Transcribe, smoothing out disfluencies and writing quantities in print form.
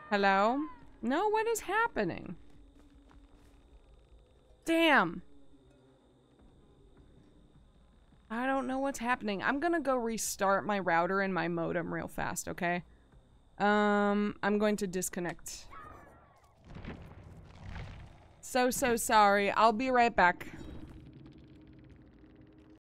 Hello? No, what is happening? Damn. I don't know what's happening. I'm gonna go restart my router and my modem real fast, okay? I'm going to disconnect. So sorry. I'll be right back.